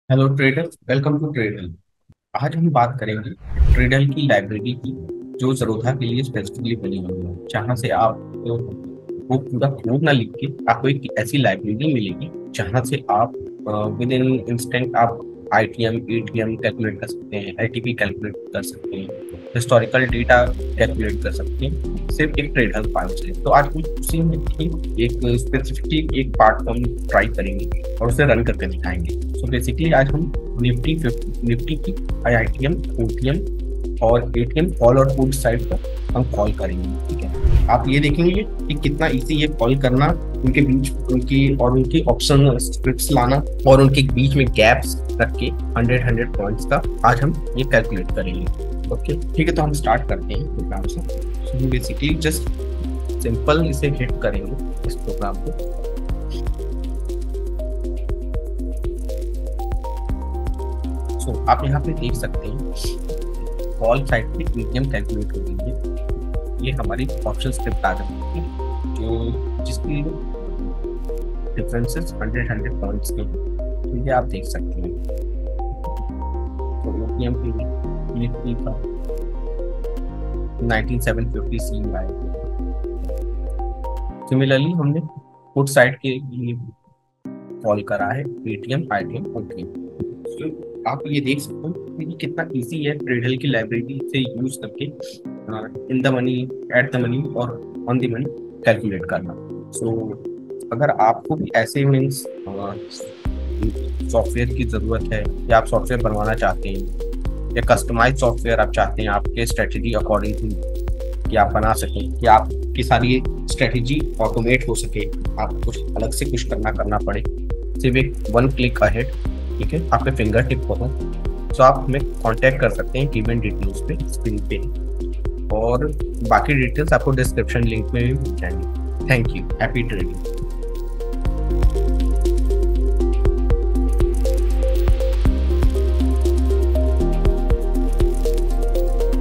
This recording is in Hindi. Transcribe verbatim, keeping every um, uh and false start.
Hello trader, welcome to Tradl. आज हम बात करेंगे ट्रेडल की लाइब्रेरी की, जो ज़रोधा के लिए स्पेसिफिकली बनी हुई है, जहाँ से आप तो, वो पूरा कोड ना लिख के आपको एक ऐसी लाइब्रेरी मिलेगी जहाँ से आप विद इन इंस्टेंट आप I T M A T M calculate कर सकते हैं, आई टी पी कैलकुलेट कर सकते हैं, हिस्टोरिकल डेटा कैलकुलेट कर सकते हैं, सिर्फ एक ट्रेडल फाइल से। तो आज हम उसी में ही एक स्पेसिफिकली एक पार्ट को हम ट्राई करेंगे और उसे रन करके दिखाएंगे। सो बेसिकली आज हम निफ्टी निफ्टी की I I T M, O T M और ए टी एम कॉल और पुट साइड पर हम कॉल करेंगे। ठीक है, आप ये देखेंगे कि कितना इजी है कॉल करना, उनके बीच उनकी और उनकी ऑप्शन स्क्रिप्ट्स लाना और उनके बीच में गैप्स रख के हंड्रेड हंड्रेड पॉइंट्स का आज हम ये कैलकुलेट करेंगे। ओके ठीक है, तो हम स्टार्ट करते हैं प्रोग्राम से। सो बेसिकली जस्ट सिंपल इसे हिट करेंगे इस प्रोग्राम को। सो so, आप यहाँ पे देख सकते हैं कॉल साइड पे प्रीमियम कैलकुलेट हो रही है। ये हमारी ऑप्शन स्क्रिप्ट आ जाती है जो जिसकी डिफरेंसेस हंड्रेड हंड्रेड पॉइंट्स के हैं। तो ये आप देख सकते हैं। तो ओपीएम पे निफ्टी का नाइनटीन सेवन फिफ्टी सी आया। सिमिलरली हमने पुट साइड के लिए कॉल करा है पेटीएम, आईटीएम, ओके। तो आप ये देख सकते हो कि कितना इजी है ट्रेडल की लाइब्रेरी से यूज करके in the money, at the money और ऑन द मनी कैलकुलेट करना। सो so, अगर आपको भी ऐसे मीन्स सॉफ्टवेयर की ज़रूरत है या आप सॉफ्टवेयर बनवाना चाहते हैं या कस्टमाइज सॉफ्टवेयर आप चाहते हैं आपके स्ट्रेटजी अकॉर्डिंग कि आप बना सकें, कि आपकी सारी स्ट्रेटजी ऑटोमेट हो सके, आप कुछ अलग से कुछ करना करना पड़े, सिर्फ एक वन क्लिक अहेड, ठीक है, आपके फिंगर टिप हो। तो आप हमें कांटेक्ट कर सकते हैं गिवन डिटेल्स पे, स्क्रीन पे, और बाकी डिटेल्स आपको डिस्क्रिप्शन लिंक में भी मिल जाएंगे। Thank you, happy trading.